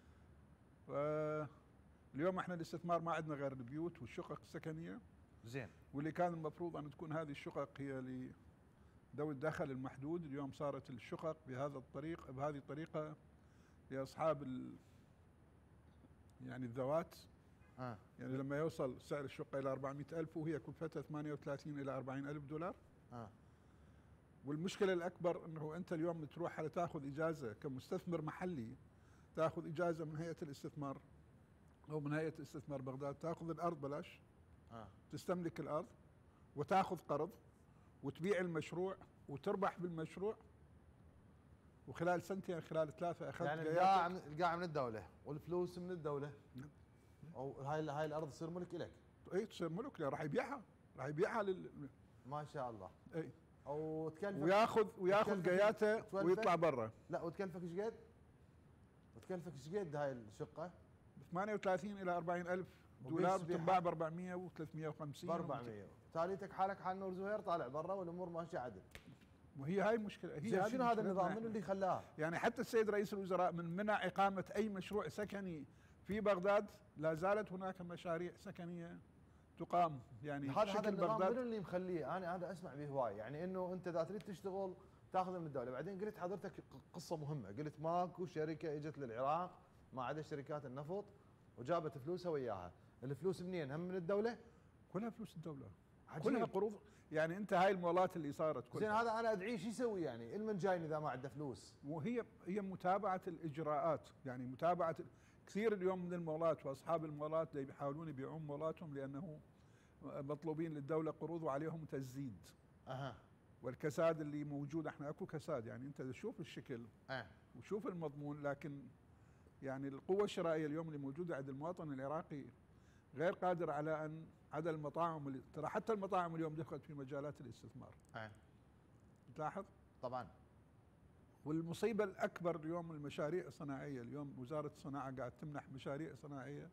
اليوم احنا الاستثمار ما عندنا غير البيوت والشقق السكنيه. زين. واللي كان المفروض ان تكون هذه الشقق هي لذوي الدخل المحدود، اليوم صارت الشقق بهذا الطريق بهذه الطريقه لاصحاب ال يعني الذوات. آه. يعني لما يوصل سعر الشقه الى أربعمئة ألف وهي كلفتها ثمانية وثلاثين الى أربعين ألف دولار. آه. والمشكله الاكبر انه انت اليوم تروح على تاخذ اجازه كمستثمر محلي، تاخذ اجازه من هيئه الاستثمار او من هيئه استثمار بغداد، تاخذ الارض بلاش. آه. تستملك الارض وتاخذ قرض وتبيع المشروع وتربح بالمشروع، وخلال سنتين خلال ثلاثه اخذت يعني القاع القاع من الدوله والفلوس من الدوله. او هاي هاي الارض تصير ملك لك. اي تصير ملك له، راح يبيعها راح يبيعها لل ما شاء الله. اي. او تكلفك وياخذ وياخذ قياته ويطلع برا. لا وتكلفك ايش قد؟ وتكلفك ايش قد هاي الشقه؟ ثمانية وثلاثين الى أربعين الف دولار وتنباع ب أربعمئة و ثلاثمئة وخمسين ب أربعمئة، تاليتك حالك حال نور زهير طالع برا والامور ماشيه عدل. وهي هاي المشكله. هي شنو هذا النظام؟ من اللي خلاه؟ يعني حتى السيد رئيس الوزراء من منع اقامه اي مشروع سكني في بغداد، لا زالت هناك مشاريع سكنيه تقام. يعني هذا هذا النظام بغداد من اللي مخليه؟ انا هذا اسمع به هواي، يعني انه انت اذا تريد تشتغل تاخذ من الدوله، بعدين قلت حضرتك قصه مهمه، قلت ماكو شركه اجت للعراق ما عدا شركات النفط وجابت فلوسها وياها، الفلوس منين؟ هم من الدوله؟ كلها فلوس الدوله. عجيب. كلها قروض. يعني انت هاي المولات اللي صارت كلها. زين هذا انا ادعيه شو يسوي يعني؟ المن جايني اذا ما عنده فلوس. وهي هي متابعه الاجراءات، يعني متابعه كثير اليوم من المولات واصحاب المولات اللي بيحاولون يبيعون مولاتهم لانه مطلوبين للدوله قروض وعليهم تسديد. اها. والكساد اللي موجود، احنا اكو كساد، يعني انت تشوف الشكل اه وشوف المضمون، لكن يعني القوه الشرائيه اليوم اللي موجوده عند المواطن العراقي غير قادر على ان عدا المطاعم اللي ترى حتى المطاعم اليوم دخلت في مجالات الاستثمار. اه تلاحظ؟ طبعا. والمصيبه الاكبر اليوم المشاريع الصناعيه، اليوم وزاره الصناعه قاعد تمنح مشاريع صناعيه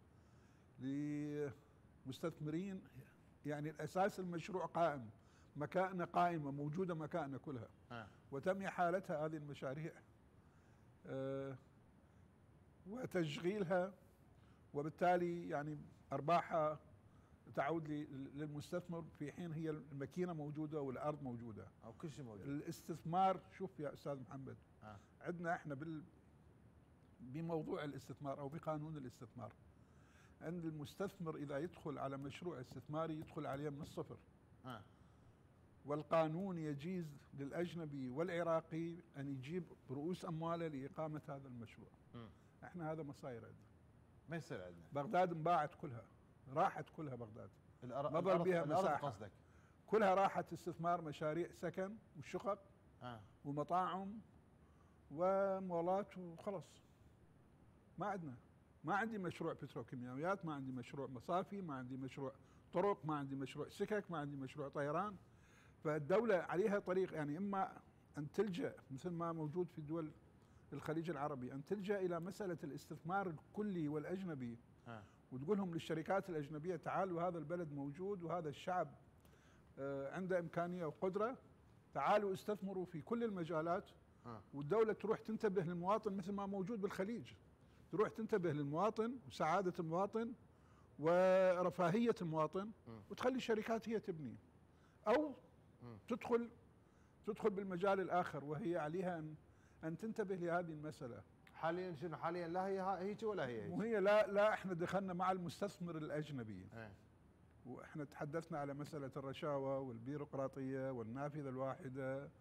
لمستثمرين، يعني الاساس المشروع قائم، مكائنه قائمه موجوده مكائنه كلها. آه. وتم احالتها هذه المشاريع آه وتشغيلها، وبالتالي يعني ارباحها تعود للمستثمر في حين هي الماكينه موجوده والارض موجوده او كل شيء موجود. الاستثمار، شوف يا استاذ محمد، آه. عندنا احنا بال بموضوع الاستثمار او بقانون الاستثمار، عند المستثمر اذا يدخل على مشروع استثماري يدخل عليه من الصفر. آه. والقانون يجيز للاجنبي والعراقي ان يجيب رؤوس امواله لاقامه هذا المشروع. م. احنا هذا ما صاير عندنا. ما يصير عندنا. بغداد انباعت كلها، راحت كلها بغداد. الأر... ما ظل بها الأرض مساحه قصدك. كلها راحت استثمار مشاريع سكن وشقق آه. ومطاعم ومولات وخلص. ما عندنا، ما عندي مشروع بتروكيماويات، ما عندي مشروع مصافي، ما عندي مشروع طرق، ما عندي مشروع سكك، ما عندي مشروع طيران. فالدولة عليها طريق، يعني إما أن تلجأ مثل ما موجود في دول الخليج العربي، أن تلجأ إلى مسألة الاستثمار الكلي والأجنبي. آه. وتقولهم للشركات الأجنبية تعالوا هذا البلد موجود وهذا الشعب آه عنده إمكانية وقدرة، تعالوا استثمروا في كل المجالات. آه. والدولة تروح تنتبه للمواطن مثل ما موجود بالخليج، تروح تنتبه للمواطن وسعادة المواطن ورفاهية المواطن. م. وتخلي الشركات هي تبني، أو م. تدخل تدخل بالمجال الآخر، وهي عليها أن أن تنتبه لهذه المسألة. حاليا شنو؟ حاليا لا هي هيك ولا هي هيك؟ وهي لا لا احنا دخلنا مع المستثمر الأجنبي. اه. واحنا تحدثنا على مسألة الرشاوى والبيروقراطية والنافذة الواحدة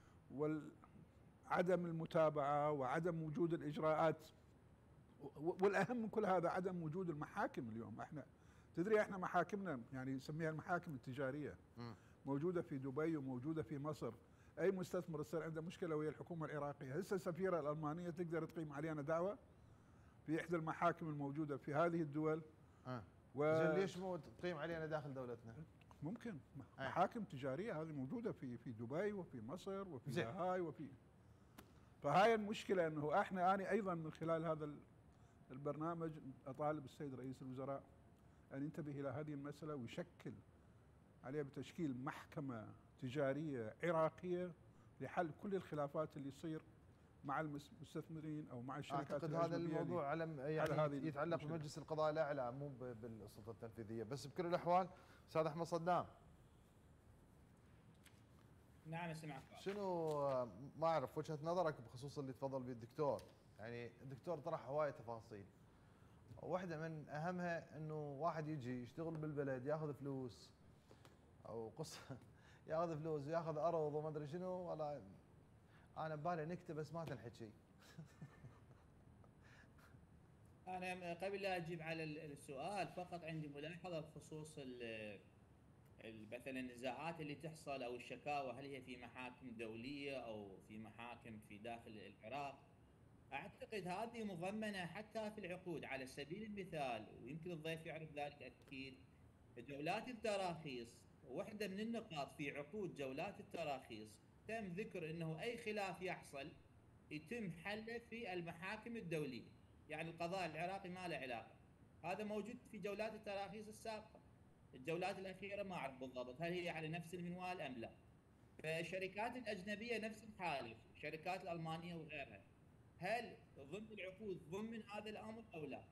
وعدم المتابعة وعدم وجود الإجراءات، والأهم من كل هذا عدم وجود المحاكم. اليوم احنا تدري احنا محاكمنا يعني نسميها المحاكم التجارية، م. موجودة في دبي وموجودة في مصر. أي مستثمر يصير عنده مشكلة ويا الحكومة العراقية، هسه السفيرة الألمانية تقدر تقيم علينا دعوة في إحدى المحاكم الموجودة في هذه الدول. آه. و... زين ليش مو تقيم علينا داخل دولتنا؟ ممكن محاكم آه. تجارية هذه موجودة في في دبي وفي مصر وفي لاهاي وفي. فهاي المشكلة أنه احنا أنا أيضا من خلال هذا البرنامج أطالب السيد رئيس الوزراء أن ينتبه إلى هذه المسألة ويشكل عليها بتشكيل محكمة تجارية عراقية لحل كل الخلافات اللي تصير مع المستثمرين او مع الشركات. اعتقد هذا الموضوع على يعني يتعلق بمجلس القضاء الاعلى مو بالسلطه التنفيذيه، بس بكل الاحوال استاذ احمد صدام. نعم اسمعك. شنو ما اعرف وجهه نظرك بخصوص اللي تفضل به الدكتور؟ يعني الدكتور طرح هوايه تفاصيل، واحده من اهمها انه واحد يجي يشتغل بالبلد ياخذ فلوس او قصه ياخذ فلوس وياخذ ارض وما ادري شنو. والله انا ببالي نكته بس ما تنحكي. انا قبل لا اجيب على السؤال فقط عندي ملاحظه بخصوص مثلا النزاعات اللي تحصل او الشكاوى، هل هي في محاكم دوليه او في محاكم في داخل العراق. اعتقد هذه مضمنه حتى في العقود. على سبيل المثال، ويمكن الضيف يعرف ذلك اكيد، جولات التراخيص واحدة من النقاط في عقود جولات التراخيص تم ذكر انه اي خلاف يحصل يتم حله في المحاكم الدولية، يعني القضاء العراقي ما له علاقة. هذا موجود في جولات التراخيص السابقه. الجولات الاخيره ما اعرف بالضبط هل هي على نفس المنوال ام لا. فالشركات الاجنبيه نفس الحال، الشركات الالمانيه وغيرها، هل ضمن العقود ضمن هذا الامر او لا؟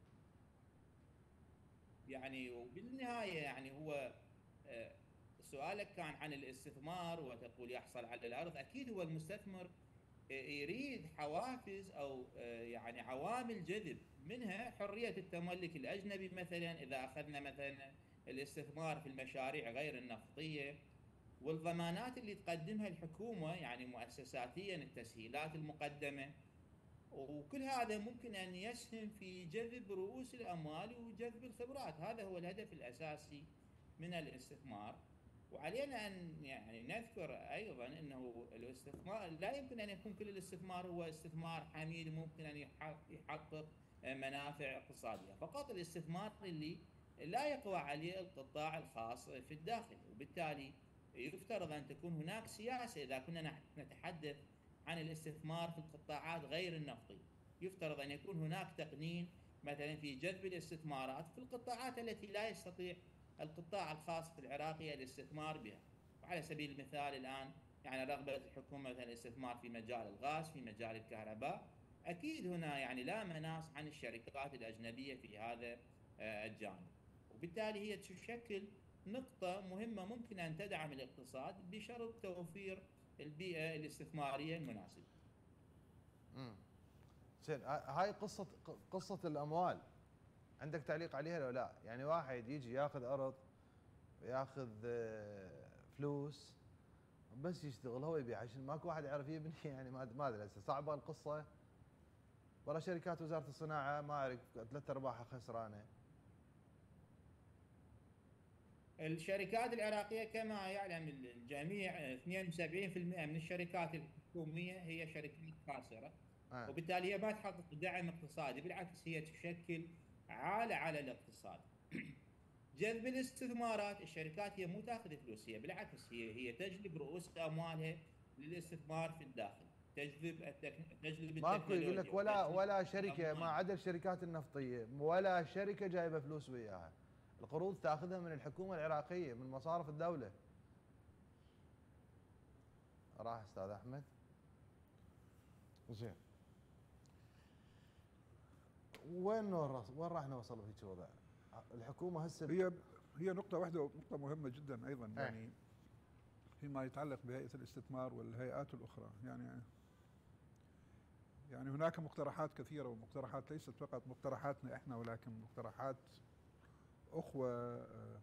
يعني وبالنهايه يعني هو آه، سؤالك كان عن الاستثمار وتقول يحصل على الارض، اكيد هو المستثمر يريد حوافز او يعني عوامل جذب، منها حريه التملك الاجنبي مثلا اذا اخذنا مثلا الاستثمار في المشاريع غير النفطيه، والضمانات اللي تقدمها الحكومه يعني مؤسساتيا، التسهيلات المقدمه، وكل هذا ممكن ان يسهم في جذب رؤوس الاموال وجذب الخبرات. هذا هو الهدف الاساسي من الاستثمار. وعلينا ان يعني نذكر ايضا انه الاستثمار لا يمكن ان يكون كل الاستثمار هو استثمار حميد ممكن ان يحقق منافع اقتصاديه، فقط الاستثمار اللي لا يقوى عليه القطاع الخاص في الداخل. وبالتالي يفترض ان تكون هناك سياسه اذا كنا نتحدث عن الاستثمار في القطاعات غير النفطيه، يفترض ان يكون هناك تقنين مثلا في جذب الاستثمارات في القطاعات التي لا يستطيع القطاع الخاص في العراقي الاستثمار بها. وعلى سبيل المثال الان يعني رغبه الحكومه مثلا الاستثمار في مجال الغاز، في مجال الكهرباء، اكيد هنا يعني لا مناص عن الشركات الاجنبيه في هذا الجانب. وبالتالي هي تشكل نقطه مهمه ممكن ان تدعم الاقتصاد بشرط توفير البيئه الاستثماريه المناسبه. امم زين، هاي قصه قصه الاموال، عندك تعليق عليها لو لا؟ يعني واحد يجي ياخذ ارض وياخذ فلوس بس يشتغل هو يبيع، عشان ماكو واحد يعرف يبني يعني ما ادري هسه صعبه القصه. ورا شركات وزاره الصناعه ما اعرف ثلاث ارباعها خسرانه. الشركات العراقيه كما يعلم الجميع اثنين وسبعين بالمئة من الشركات الحكوميه هي شركات خاسره، آه. وبالتالي هي ما تحقق دعم اقتصادي، بالعكس هي تشكل عاله على الاقتصاد. جذب الاستثمارات، الشركات هي مو تاخذ فلوس، هي بالعكس هي هي تجلب رؤوس اموالها للاستثمار في الداخل، تجذب التك... تجلب ماكو يقول لك ولا ولا شركه الأموال. ما عدا الشركات النفطيه ولا شركه جايبه فلوس وياها، القروض تاخذها من الحكومه العراقيه من مصارف الدوله. راح استاذ احمد. زين، وين نور وين راح نوصل بهيك وضع؟ الحكومه هسه هي هي نقطة واحدة، نقطة مهمة جدا أيضا يعني فيما يتعلق بهيئة الاستثمار والهيئات الأخرى. يعني يعني هناك مقترحات كثيرة، ومقترحات ليست فقط مقترحاتنا احنا ولكن مقترحات أخوة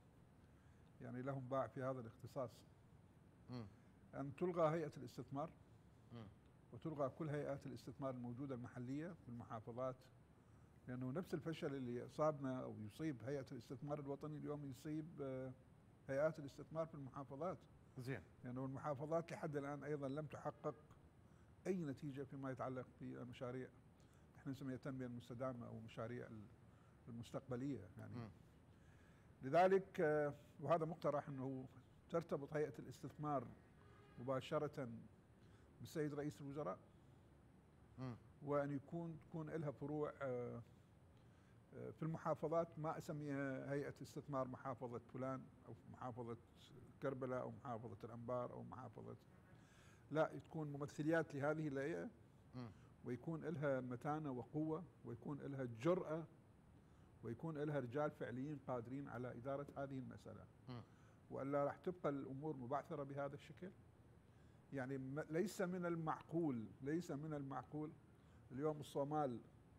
يعني لهم باع في هذا الاختصاص. م. أن تلغى هيئة الاستثمار م. وتلغى كل هيئات الاستثمار الموجودة المحلية في المحافظات، لأنه نفس الفشل اللي أصابنا أو يصيب هيئة الاستثمار الوطني اليوم يصيب هيئات الاستثمار في المحافظات. زين، لأنه يعني المحافظات لحد الآن أيضا لم تحقق أي نتيجة فيما يتعلق بمشاريع احنا نسميها التنمية المستدامة أو مشاريع المستقبلية يعني. م. لذلك وهذا مقترح أنه ترتبط هيئة الاستثمار مباشرة بالسيد رئيس الوزراء، م. وأن يكون تكون لها فروع في المحافظات، ما أسميها هيئة استثمار محافظة فلان أو محافظة كربلاء أو محافظة الأنبار أو محافظة، لا، تكون ممثليات لهذه الهيئة ويكون لها متانة وقوة ويكون لها جرأة ويكون لها رجال فعليين قادرين على إدارة هذه المسألة، وإلا راح تبقى الأمور مبعثرة بهذا الشكل. يعني ليس من المعقول ليس من المعقول اليوم الصومال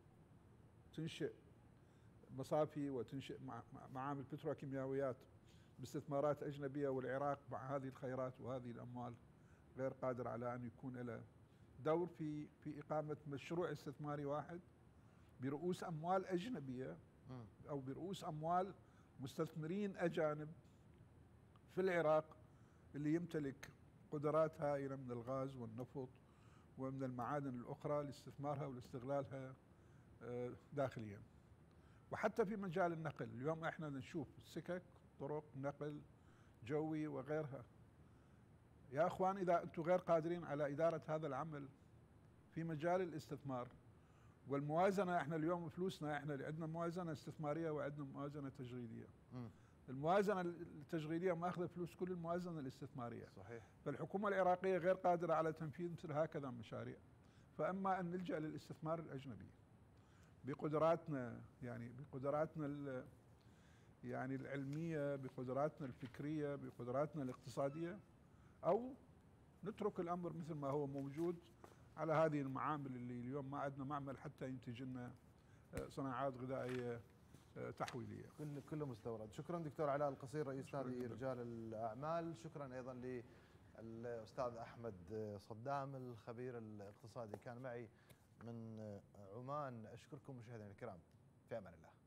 تنشئ مصافي وتنشئ معامل بتروكيماويات باستثمارات أجنبية، والعراق مع هذه الخيرات وهذه الأموال غير قادر على أن يكون له دور في في إقامة مشروع استثماري واحد برؤوس أموال أجنبية أو برؤوس أموال مستثمرين أجانب في العراق اللي يمتلك قدرات هائلة من الغاز والنفط ومن المعادن الأخرى لاستثمارها ولاستغلالها داخليا. وحتى في مجال النقل اليوم احنا نشوف سكك، طرق نقل جوي وغيرها. يا اخوان، اذا انتم غير قادرين على ادارة هذا العمل في مجال الاستثمار والموازنه احنا اليوم فلوسنا احنا عندنا موازنه استثماريه وعندنا موازنه تشغيليه. م. الموازنه التشغيليه ماخذه فلوس كل الموازنه الاستثماريه. صحيح. فالحكومه العراقيه غير قادره على تنفيذ مثل هكذا مشاريع، فاما ان نلجا للاستثمار الاجنبي بقدراتنا، يعني بقدراتنا يعني العلميه، بقدراتنا الفكريه، بقدراتنا الاقتصاديه، او نترك الامر مثل ما هو موجود على هذه المعامل اللي اليوم ما عندنا معمل حتى ينتج لنا صناعات غذائيه تحويليه. كل كله مستورد. شكرا دكتور علاء القصير رئيس نادي رجال الاعمال. شكرا ايضا للاستاذ احمد صدام الخبير الاقتصادي كان معي من عمان. اشكركم مشاهدينا الكرام، في امان الله.